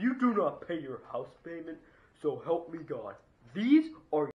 you do not pay your house payment, so help me God. These are